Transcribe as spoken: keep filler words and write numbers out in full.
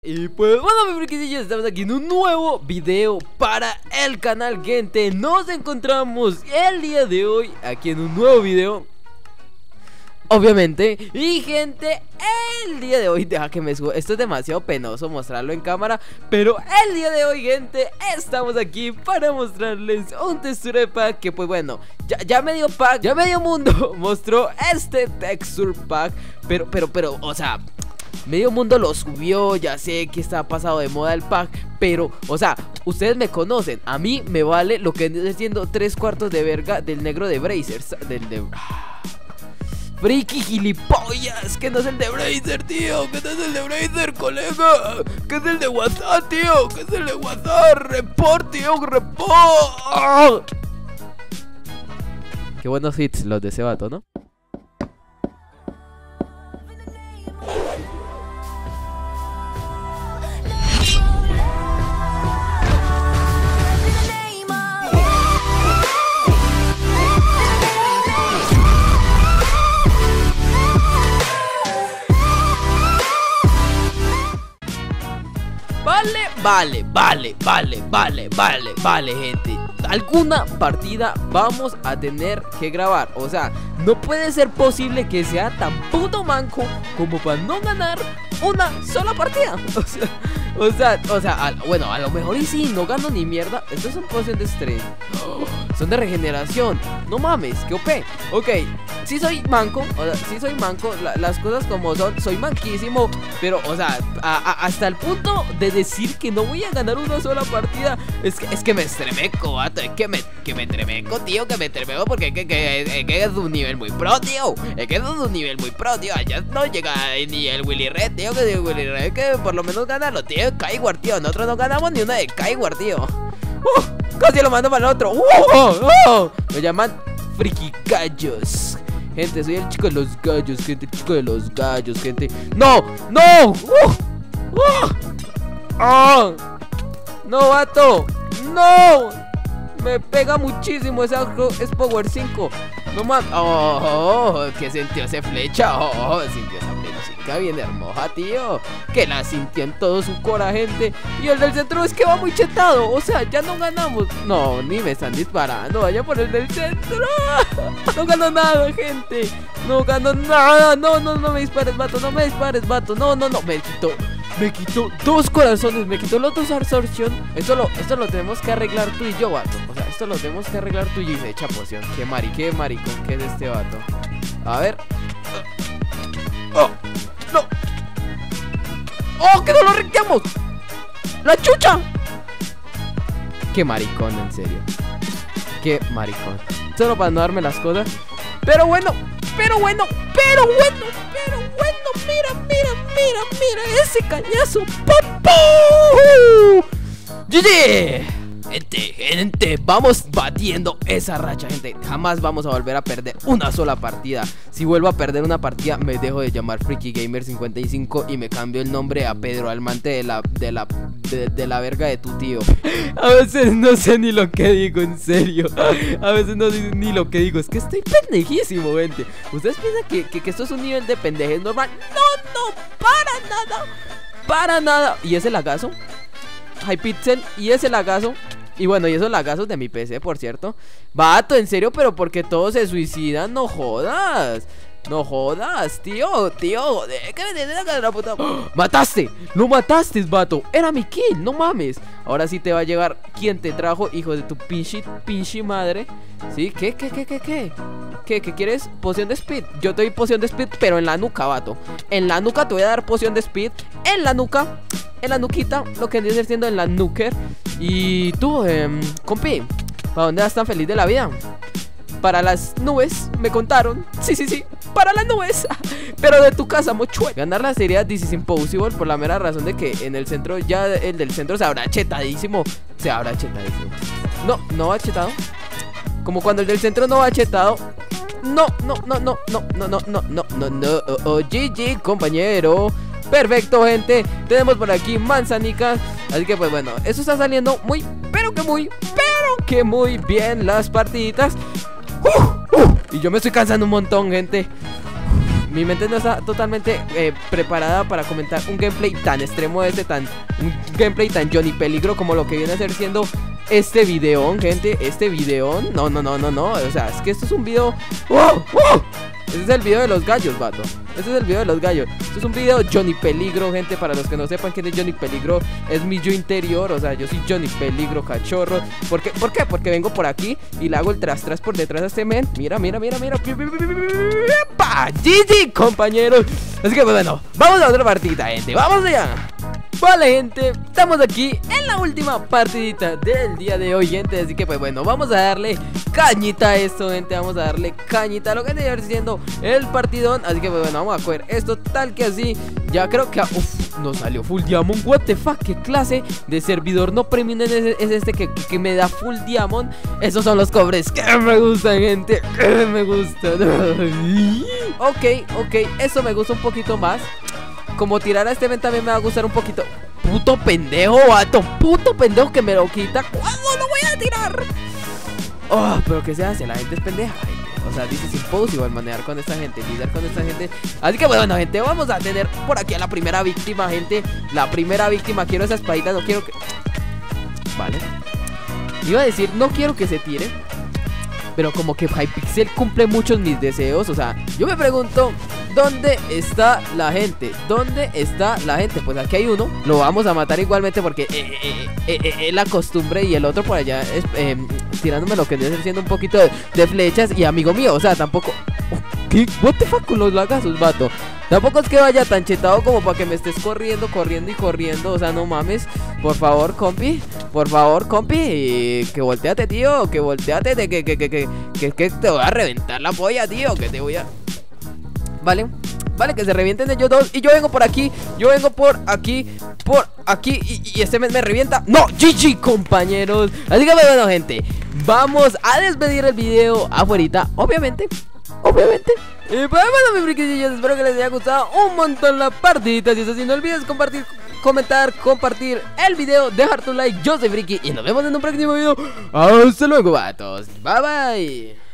Y pues bueno, mi friquillos, estamos aquí en un nuevo video para el canal, gente. Nos encontramos el día de hoy aquí en un nuevo video, obviamente. Y gente, el día de hoy, deja que me suba. Esto es demasiado penoso mostrarlo en cámara, pero el día de hoy, gente, estamos aquí para mostrarles un texture pack que pues bueno, ya, ya medio pack, ya medio mundo mostró este texture pack. Pero, pero, pero, o sea, medio mundo lo subió, ya sé que está pasado de moda el pack, pero, o sea, ustedes me conocen, a mí me vale lo que estoy haciendo tres cuartos de verga del negro de Brazers, del de... Friki gilipollas, que no es el de Brazer, tío, que no es el de Brazer, colega, que es el de WhatsApp, tío, que es el de WhatsApp, report, tío, report. Qué buenos hits los de ese vato, ¿no? Vale, vale, vale, vale, vale, vale, vale, gente. Alguna partida vamos a tener que grabar. O sea, no puede ser posible que sea tan puto manco como para no ganar una sola partida. O sea, o sea, o sea, a, bueno, a lo mejor y sí, no gano ni mierda. Estos son pociones de estrés, oh, son de regeneración. No mames, que O P. Ok, sí soy manco, o sea, sí soy manco, la, las cosas como son, soy manquísimo. Pero, o sea, a, a, hasta el punto de decir que no voy a ganar una sola partida. Es que, es que me estremeco, vato. Es que me, que me estremeco, tío, que me estremeco porque es que, que, que, que es un nivel muy pro, tío. Es que es un nivel muy pro, tío. Allá no llega ni el Willy Red, tío, que el Willy Red que por lo menos gana los tío. Kaiwar, tío, nosotros no ganamos ni una de Kaiwar, tío. uh, Casi lo mando para el otro. uh, uh, uh. Me llaman friki gallos. Gente, soy el chico de los gallos, gente, el chico de los gallos, gente. ¡No! ¡No! ¡Uh! ¡Uh! ¡Oh! ¡No, vato! ¡No! Me pega muchísimo, esa es Power cinco. No mames. ¡Oh! oh, oh que sintió esa flecha. ¡Oh! oh sintió esa flecha bien hermosa, tío. Que la sintió en todo su coraje, gente. Y el del centro es que va muy chetado. O sea, ya no ganamos. No, ni me están disparando. Vaya por el del centro. No gano nada, gente. No gano nada. No, no, no me dispares, vato. No me dispares, vato. No, no, no. Me quitó. Me quitó dos corazones. Me quitó los dos absorción. Esto lo, esto lo tenemos que arreglar tú y yo, vato. O sea, esto lo tenemos que arreglar tú y yo. Y se echa poción. Qué mari, qué maricón que es este vato. A ver. Oh, no. ¡Oh, que no lo recteamos! ¡La chucha! Qué maricón, en serio. Qué maricón. Solo para no darme las cosas. Pero bueno, pero bueno, pero bueno, pero bueno. Mira, mira, mira, mira ese cañazo. ¡Papu! ¡G G! Gente, gente, vamos batiendo esa racha, gente. Jamás vamos a volver a perder una sola partida. Si vuelvo a perder una partida, me dejo de llamar Freaky Gamer cincuenta y cinco y me cambio el nombre a Pedro Almante de la, de la, de, de la verga de tu tío. A veces no sé ni lo que digo, en serio. A veces no sé ni lo que digo. Es que estoy pendejísimo, gente. ¿Ustedes piensan que, que, que esto es un nivel de pendejez normal? No, no, para nada. Para nada. ¿Y ese lagazo? Hypixel, y ese lagazo. Y bueno, y esos lagazos de mi P C, por cierto. Vato, en serio, pero porque todos se suicidan, no jodas. No jodas, tío, tío. ¿Qué me tienes acá de la puta? ¡Oh! ¡Mataste! ¡Lo mataste, vato! Era mi kill, no mames. Ahora sí te va a llegar quien te trajo, hijo de tu pinche, pinche madre. ¿Sí? ¿Qué, qué, qué, qué, qué? ¿Qué, qué quieres? Poción de speed. Yo te doy poción de speed, pero en la nuca, vato. En la nuca te voy a dar poción de speed. En la nuca. En la nuquita, lo que vendría siendo en la nuker. Y tú, eh, compi, ¿para dónde vas tan feliz de la vida? Para las nubes, me contaron. Sí, sí, sí, para las nubes. Pero de tu casa, mochuelo. Ganar la serie This is Impossible por la mera razón de que en el centro, ya el del centro se habrá chetadísimo. Se habrá chetadísimo. No, no va chetado. Como cuando el del centro no va chetado. No, no, no, no, no, no, no, no, no, no, no, oh, oh, G G, compañero. Perfecto, gente. Tenemos por aquí manzanicas. Así que pues bueno, eso está saliendo muy, pero que muy, pero que muy bien las partiditas. uh, uh, Y yo me estoy cansando un montón, gente. mi mente no está totalmente eh, preparada para comentar un gameplay tan extremo de este, tan un gameplay tan Johnny Peligro como lo que viene a ser siendo este videón, gente. Este videón, no, no, no, no, no. O sea, es que esto es un video. ¡Wow! ¡Wow! Este es el video de los gallos, vato. Este es el video de los gallos. Esto es un video Johnny Peligro, gente. Para los que no sepan quién es Johnny Peligro, es mi yo interior. O sea, yo soy Johnny Peligro, cachorro. ¿Por qué? ¿Por qué? Porque vengo por aquí y le hago el tras tras por detrás a este men. Mira, mira, mira, mira. ¡Pa! G G, compañeros. Así que, pues, bueno, vamos a otra partida, gente. Vamos allá. Vale, gente, estamos aquí en la última partidita del día de hoy, gente. Así que, pues bueno, vamos a darle cañita a esto, gente. Vamos a darle cañita a lo que está siendo el partidón. Así que, pues bueno, vamos a coger esto tal que así. Ya creo que, uff, nos salió full diamond. What the fuck, qué clase de servidor no premium es, es este que, que, que me da full diamond. Esos son los cobres que me gustan, gente, que me gustan. Ok, ok, eso me gusta un poquito más. Como tirar a este men también me va a gustar un poquito. Puto pendejo, vato. Puto pendejo que me lo quita. ¿Cuándo lo voy a tirar? Oh, pero ¿qué se hace? La gente es pendeja, gente. O sea, dice es imposible manejar con esta gente, lidiar con esta gente. Así que bueno, gente, vamos a tener por aquí a la primera víctima, gente. La primera víctima. Quiero esa espadita, no quiero que... Vale. Iba a decir, no quiero que se tire, pero como que Hypixel cumple muchos mis deseos. O sea, yo me pregunto, ¿dónde está la gente? ¿Dónde está la gente? Pues aquí hay uno. Lo vamos a matar igualmente porque eh, eh, eh, eh, es la costumbre. Y el otro por allá es, eh, tirándome lo que debe ser siendo un poquito de, de flechas. Y amigo mío, o sea, tampoco... ¿Qué? What the fuck con los lagazos, vato? Tampoco es que vaya tan chetado como para que me estés corriendo, corriendo y corriendo. O sea, no mames. Por favor, compi. Por favor, compi. Y que volteate, tío. Que volteate. De que, que, que, que, que, que te voy a reventar la polla, tío. Que te voy a... Vale. Vale, que se revienten ellos dos. Y yo vengo por aquí. Yo vengo por aquí. Por aquí. Y, y este me, me revienta. ¡No! G G, compañeros. Así que bueno, gente. Vamos a despedir el video afuera. Obviamente. Obviamente. Y pues bueno, mis friquillos, espero que les haya gustado un montón la partidita. Si es así, no olvides compartir, comentar, compartir el video, dejar tu like. Yo soy Friki y nos vemos en un próximo video. Hasta luego, vatos. Bye bye.